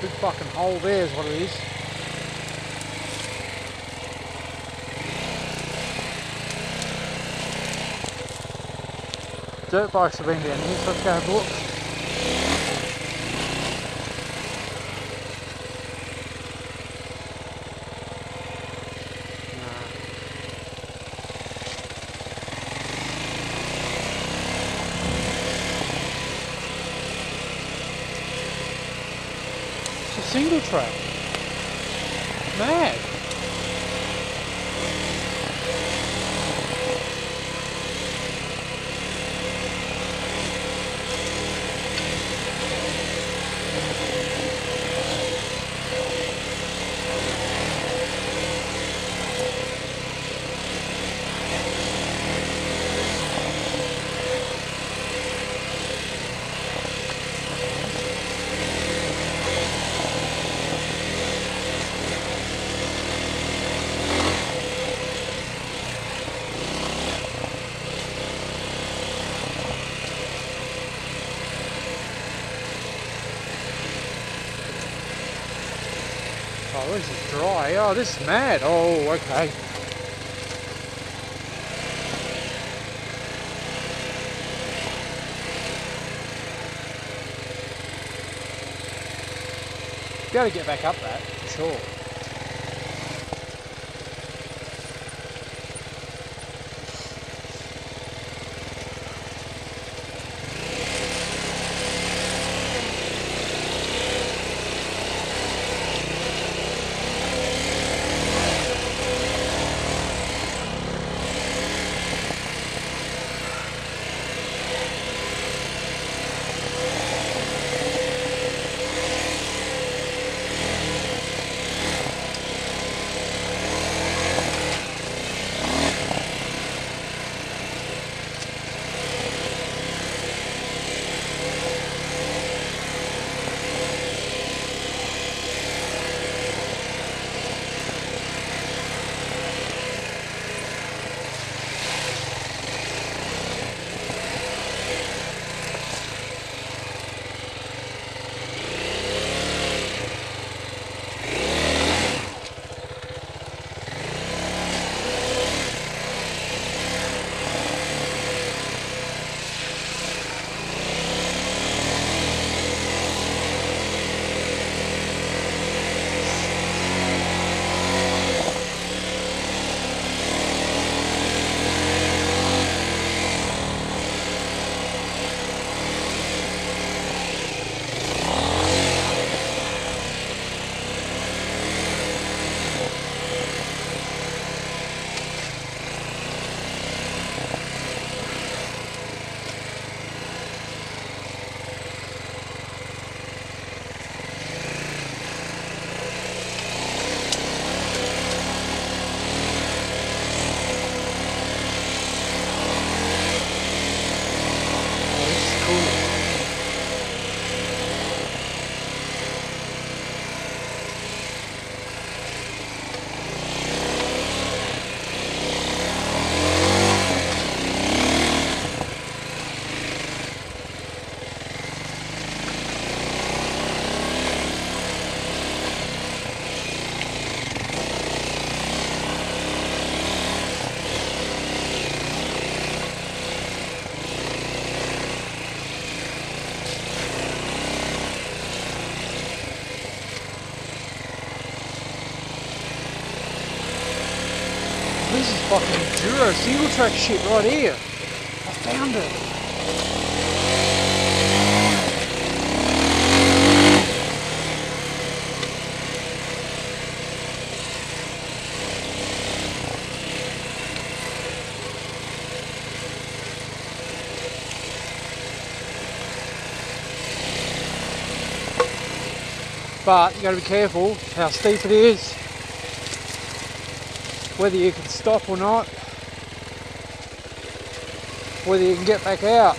Big fucking hole there is what it is. Dirt bikes have been down here, so let's go have a look. It's a single track. Mad. Oh, this is dry. Oh, this is mad. Oh, okay. Got to get back up that, for sure. This is fucking enduro single track shit right here. I found it. But you got to be careful how steep it is, whether you can stop or not, whether you can get back out.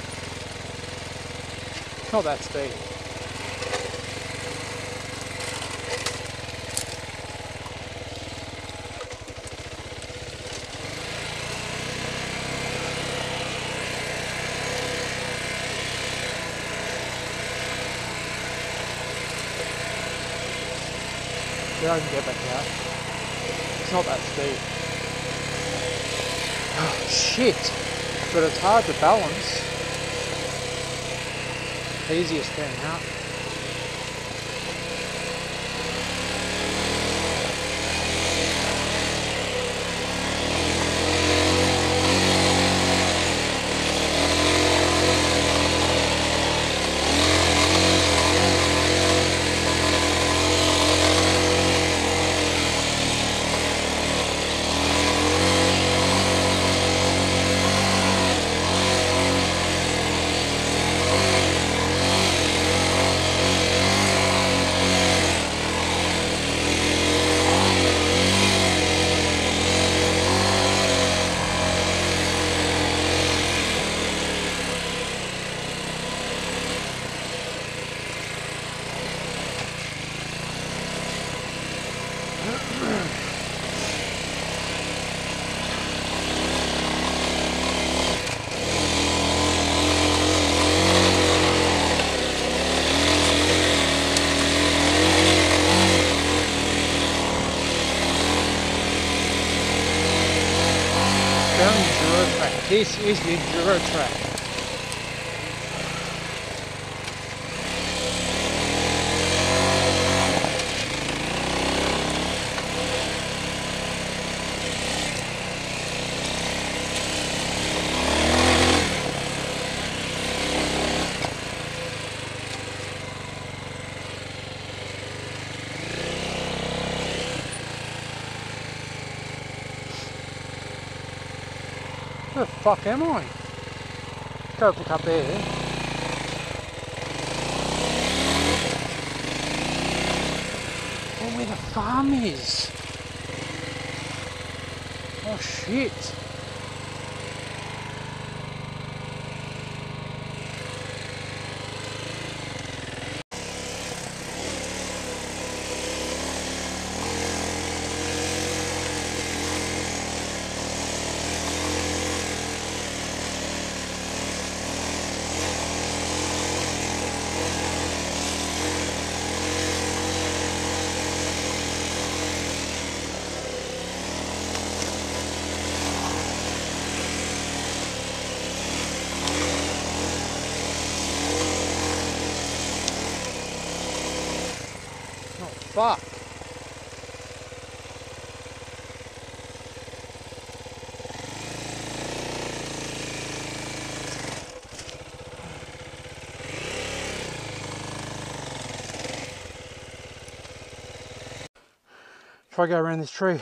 It's not that steep. See, I can get back out. It's not that steep. Oh, shit! But it's hard to balance. Easiest getting out. Enduro track. This is the enduro track. Where the fuck am I? Go pick up air. Oh, where the farm is. Oh shit. Fuck. Try to go around this tree.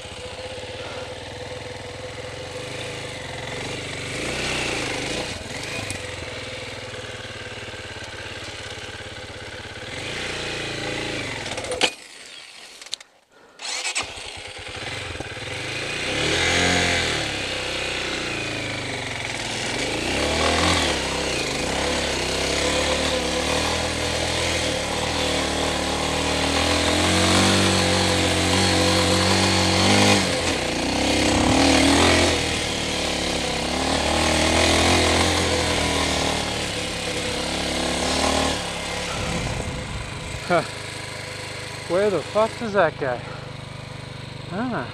Where the fuck does that go? Ah.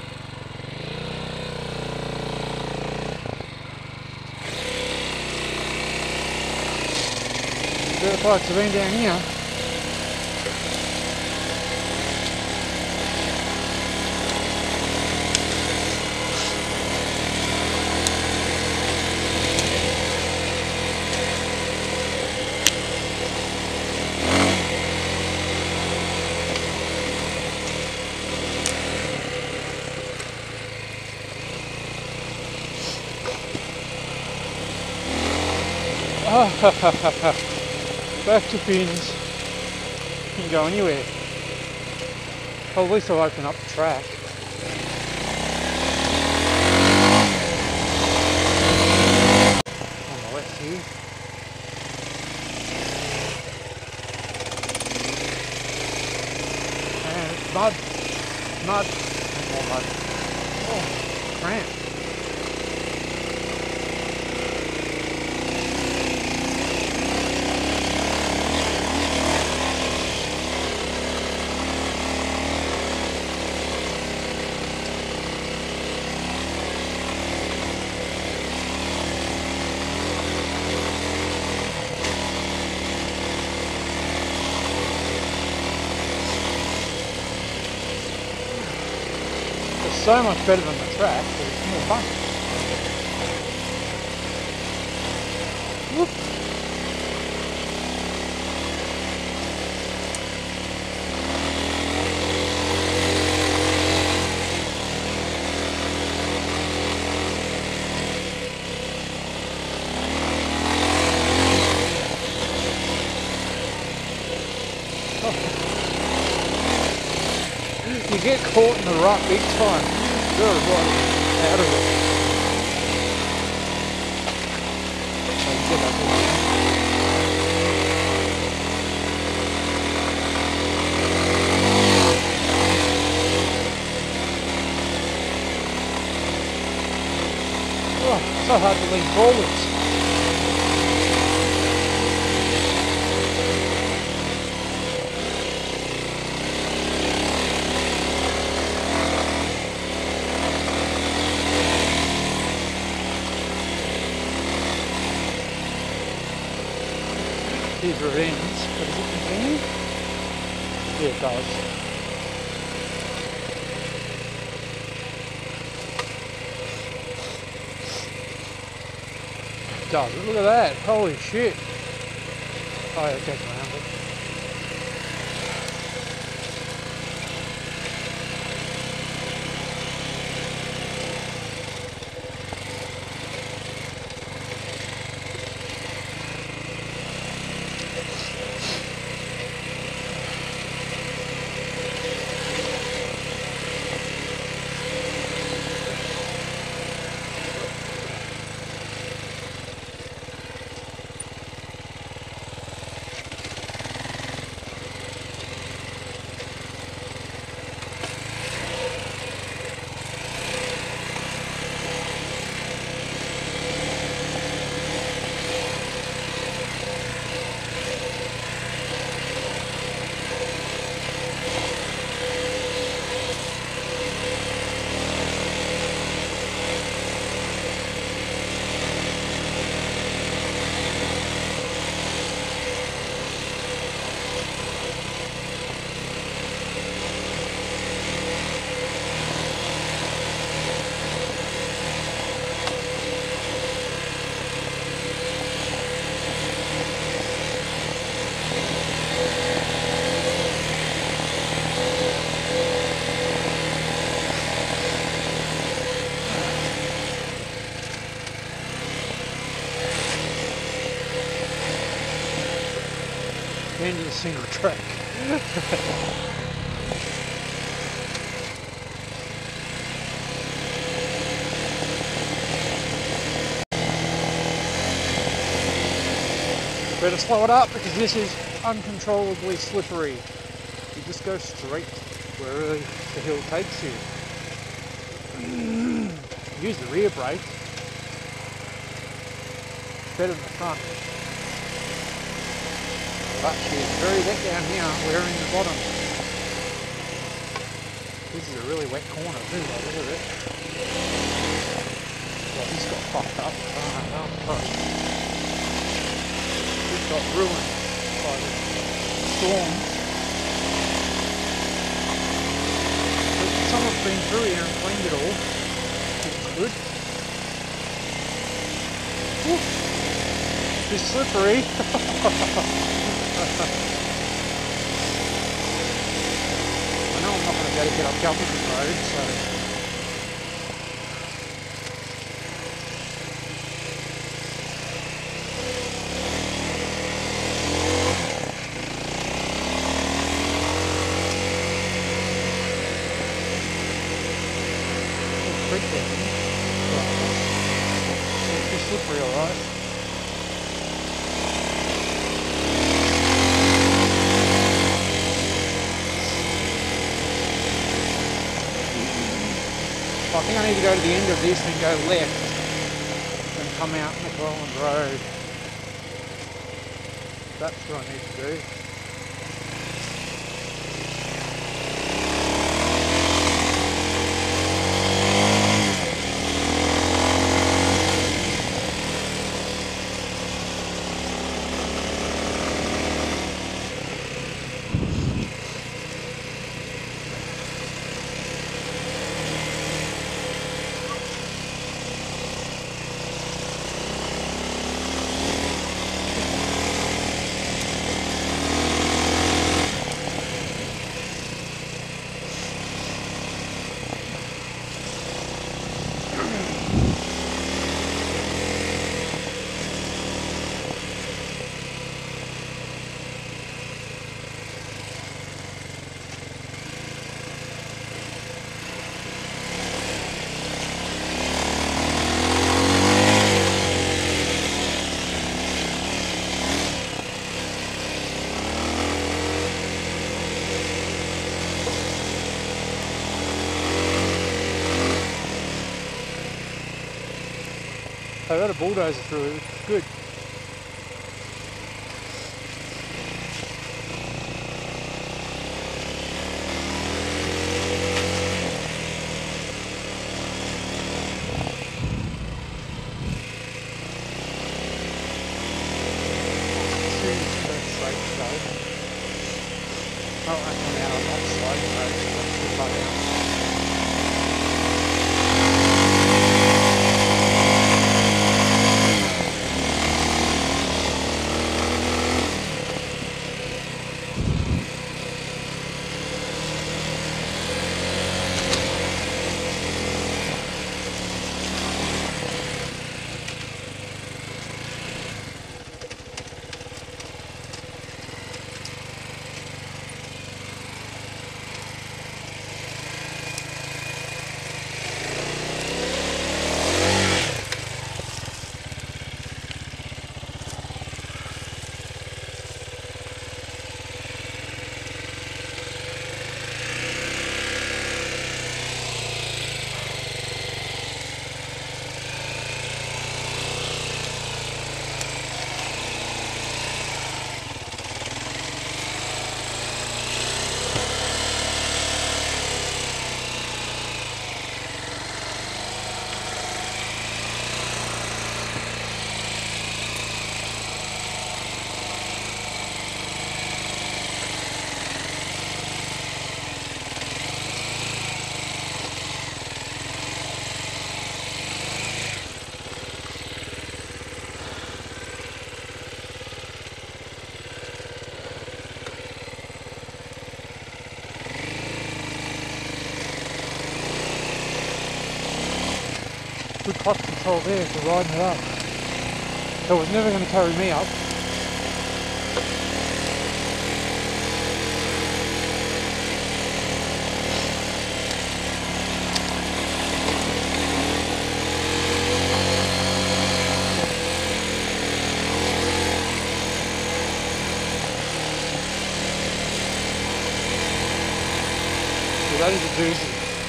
Dirt bikes have been down here. Back to pins. You can go anywhere. Well, at least I'll open up the track. On the left here. And it's mud. Mud. And more mud. Oh, cramp. so much better than the track, but it's more fun. Whoop. You get caught in the rut big time. You're right out of it. So you get that thing. Oh, so hard to lean forwards. Here's where it ends, but does it continue? Yeah, it does. It does. Look at that. Holy shit. Oh, yeah, take around it. End of the single track. Better slow it up because this is uncontrollably slippery. You just go straight wherever the hill takes you. Use the rear brake. Better than the front. But she's very wet down here, we're in the bottom. This is a really wet corner too, though, look at it. Well, this got fucked up. Oh, this got ruined by the storm. But someone's been through here and cleaned it all, which is good. Woo. It's slippery. I know I'm not going to be able to get up Calvington Road, so it's pretty it's slippery, alright. I think I need to go to the end of this and go left and come out McClelland Road. That's what I need to do. So that a bulldozer through it, which is good. Good clutch control there for riding it up. So it was never going to carry me up. So that is a doozy.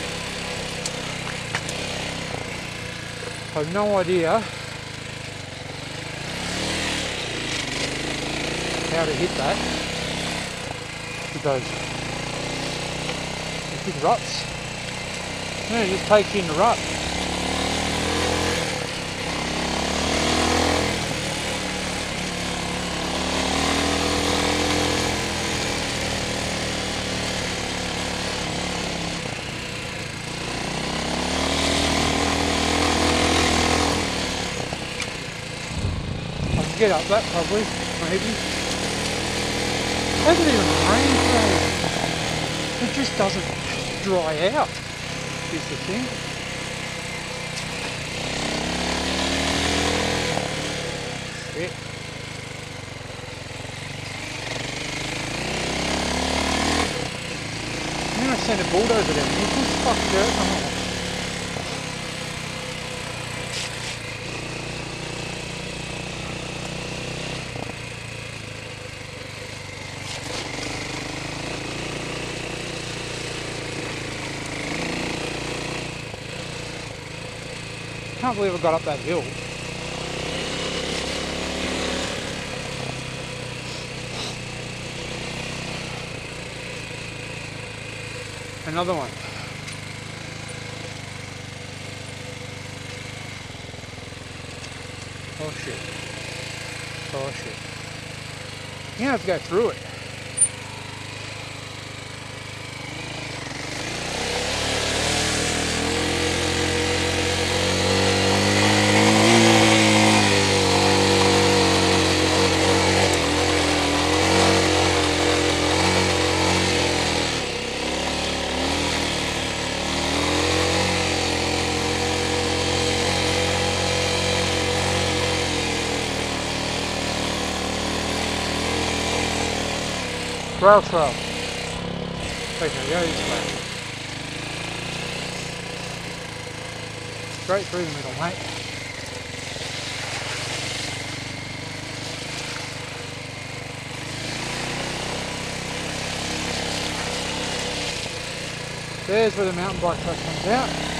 I have no idea how to hit that because there's big ruts. Yeah, it just takes you in the rut. Get up that probably, maybe. It hasn't even rained today. It just doesn't dry out, is the thing. Shit. I'm gonna send a bulldozer down here. Push fuck dirt on it. I can't believe I got up that hill. Another one. Oh shit. Oh shit. You have to go through it. Rail trail. Okay, go this way. Straight through the middle, mate. There's where the mountain bike track comes out.